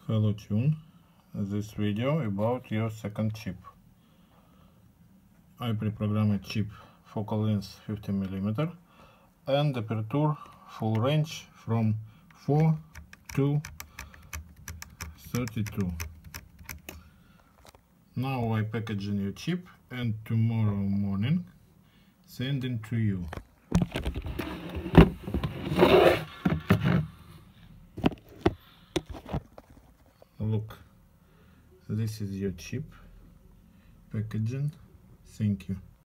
Hello Tune, this video about your second chip. I pre-programmed chip focal length 50mm and aperture full range from 4 to 32. Now I package a new chip and tomorrow morning send it to you. Look, this is your chip packaging. Thank you.